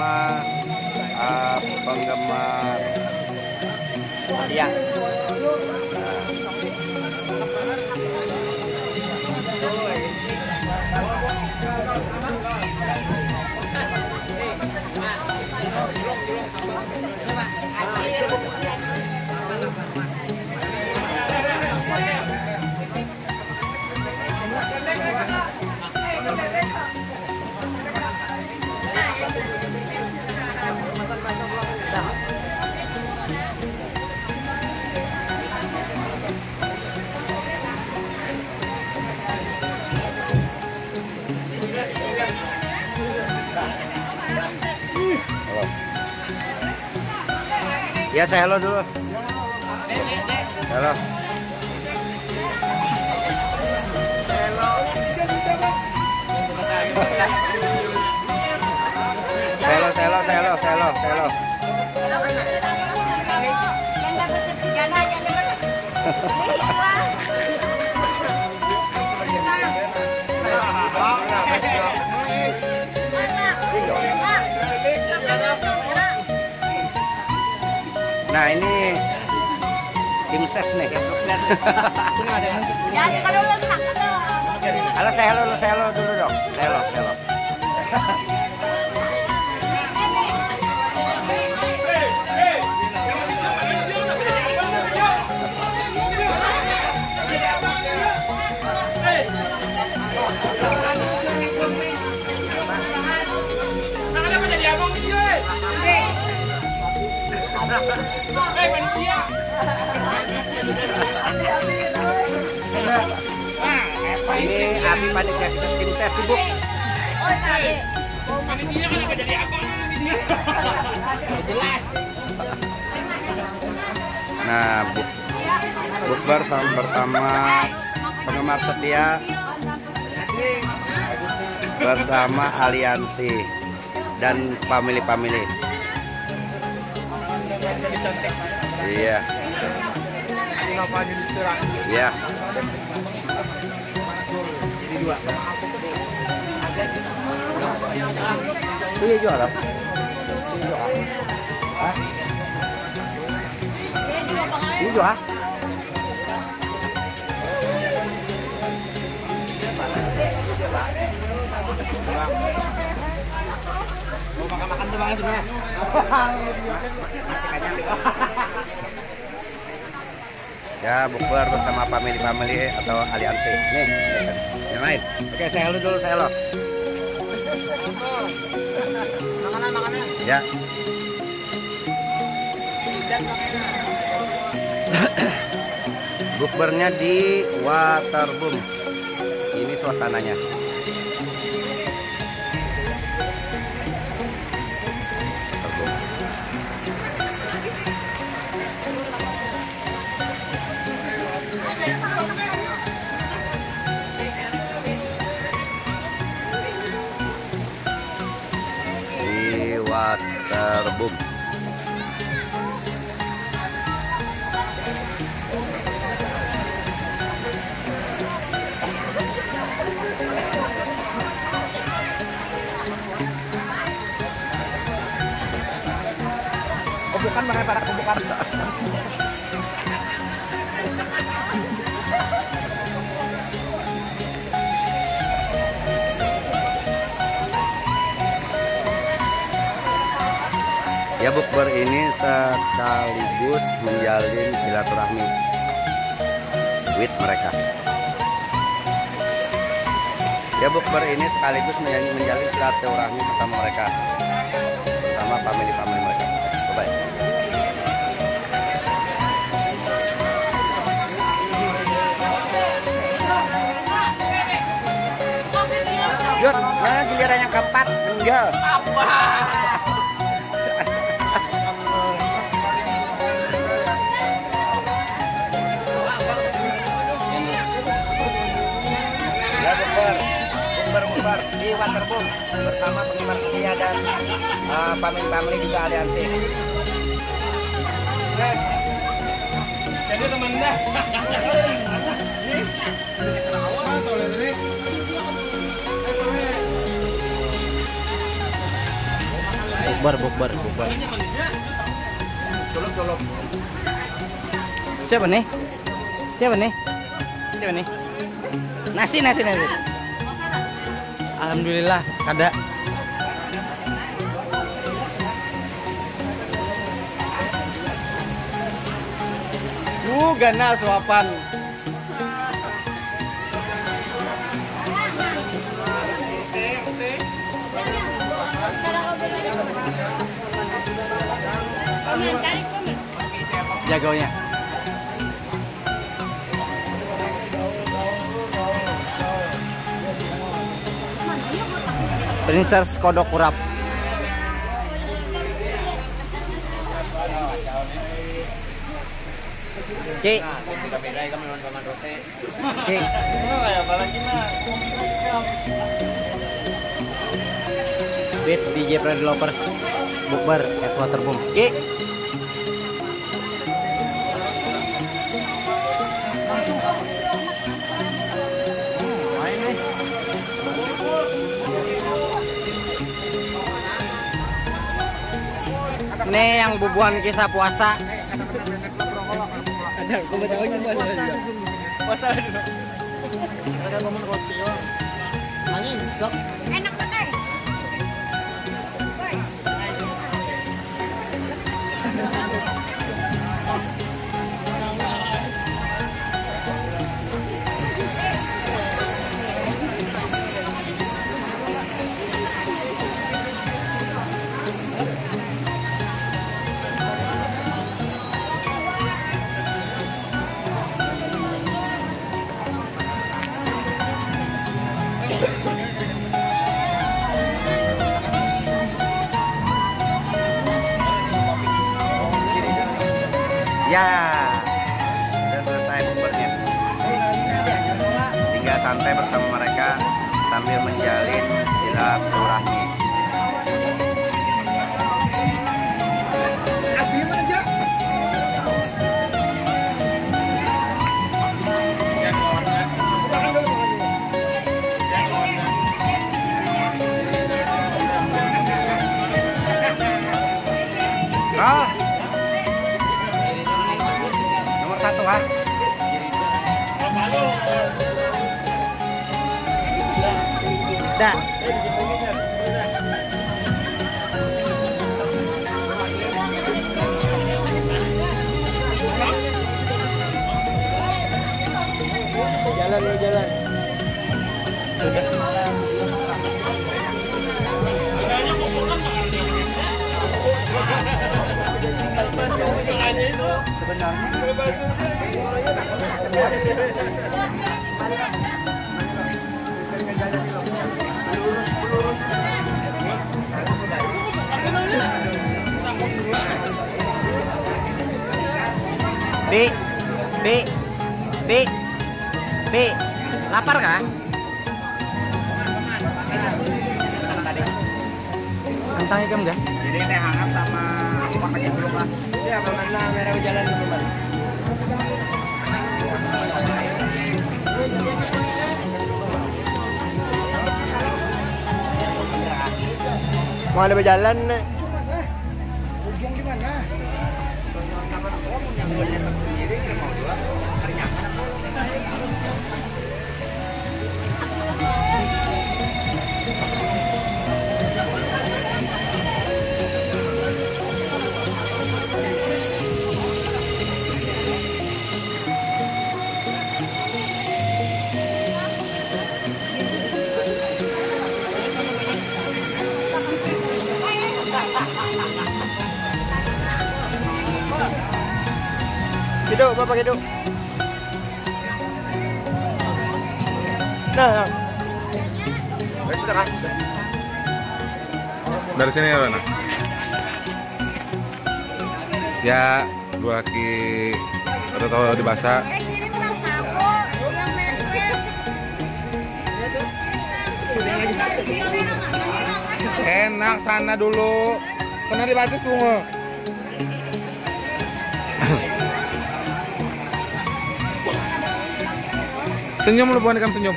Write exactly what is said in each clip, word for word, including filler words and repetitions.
bersama uh, penggemar ya. Ya, saya halo dulu. Halo. Halo, halo, halo, halo, halo. Nah, ini tim ses nih. Halo, saya halo, saya halo dulu dong. Saya halo, saya halo. Ini Abi panitia tim tes sibuk. Panitia kenapa jadi abang ini? Jelas. Nah, buk bukber bersama penggemar setia bersama aliansi dan family-family. Iya. Iya. Jadi dua. Iya jual apa? Hah? Iya jual. Mau makan-makan tuh banget ya. Ya, bukber bersama family-family atau aliansi. Nih, yang lain. Oke, saya halo dulu, saya halo. Makanan, makanan. Ya. Bukbernya di Waterboom. Ini suasananya. Waterboom. Oh, bukan pakai para bukan. Ya, bukber ini sekaligus menjalin silaturahmi with mereka. Ya, bukber ini sekaligus menjalin silaturahmi bersama mereka, bersama family-family mereka. Bye. Yud, nah giliran yang keempat, enggak. Bukber di Waterboom bersama penggemar setia dan uh, family-family juga aliansi. Jadi temen dah. Bukber, bukber, bukber. Colok-colok. Siapa nih? Siapa nih? Siapa nih? Nasi, nasi, nasi. Alhamdulillah ada. Uh, ganal suapan. Jagonya. Princess kodok urap. Ki. Ki. Beat D J Pride Lovers Bukber at Waterboom. Ki. Main nih. Ini yang bubuhan kisah puasa. Ada, aku mau tahu juga. Puasa dulu. Ada momen roti. Angin, sok. Enak sekali. Ya, sudah selesai bukbernya. Tinggal santai bersama mereka sambil menjalin silaturahmi. Oh. Nomor satu ha. Dah. Jalan lu jalan. Sudah. Bi, Bi, Bi, Bi, lapar kah? Kentang ikan enggak? Jadi teh hangat sama apa pakai dulu lah. Ya, mana merah jalan dulu, Bang. Mau ada berjalan nih. Ujung di mana? Hidup, Bapak hidup. Nah, Sudah kan? Dari sini ya, Rana? Ya, dua kaki udah tahu dibasak. Eh, kirim orang sabuk yang merah. Enak sana dulu. Kena dibatis semua. Senyum lu bukan ikan senyum.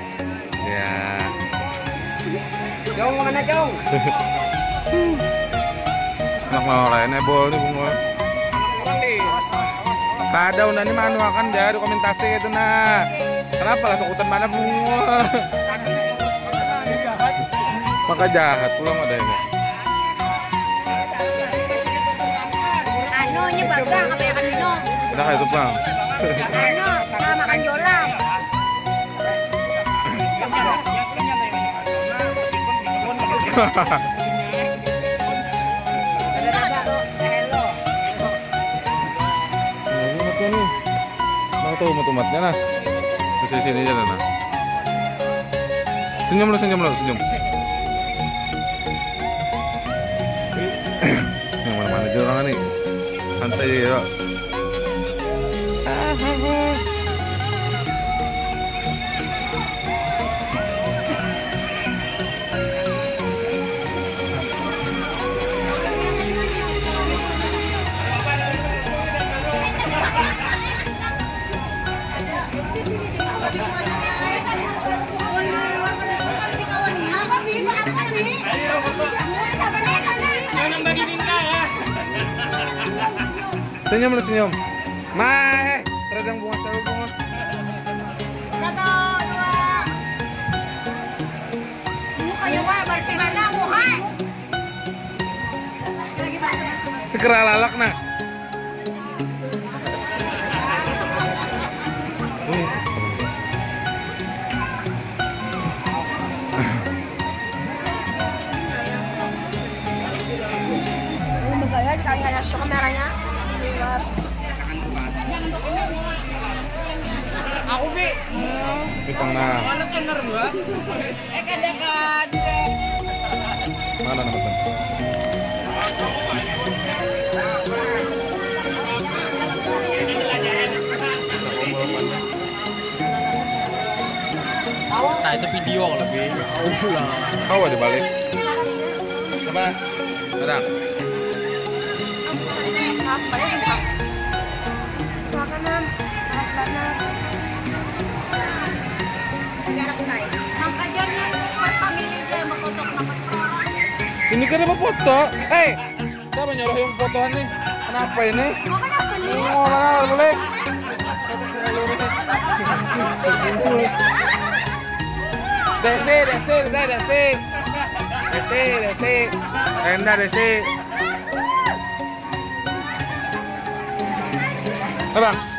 Ya. Jong mana Jong? Nak lain ebol nih bungul. Kada udah nih manu akan jadi komentasi itu nah. Kenapa lah takutan mana bungul? Maka jahat pulang ada ini. Ano, nyebagang, kebanyakan minum. Udah kayak itu bang. Ano, kita makan jolang. Tumatnya nih. Mau tuh tumatnya nah. Di sini aja nah. Senyum lu, senyum lu, senyum. Yang mana-mana aja orang nih. Santai ya. Senyum lu, senyum. Mah, redang bunga seru bunga. Satu, dua. Muka juga bersih mana muka? Lagi mana? Kera lalak nah. Ini bergaya dikali ada kameranya. Aku bi. Pipang nah. Mana tener gua? Eh kada-kada. Mana nama tuh? Nah itu video lebih. Kau ada balik. Coba. Redang. Makanan, makanan. Ini kan apa foto? Hei, siapa nyuruh yang fotoan nih? Kenapa ini? Oh, mana boleh? Desi, desi, desi, desi, desi, desi, tenda desi. Abang.